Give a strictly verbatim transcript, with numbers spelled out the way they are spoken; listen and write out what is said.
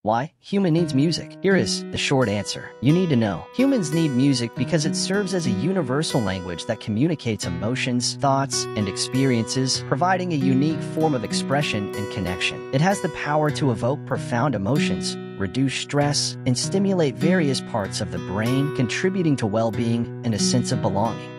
Why? Human needs music. Here is the short answer. You need to know. Humans need music because it serves as a universal language that communicates emotions, thoughts, and experiences, providing a unique form of expression and connection. It has the power to evoke profound emotions, reduce stress, and stimulate various parts of the brain, contributing to well-being and a sense of belonging.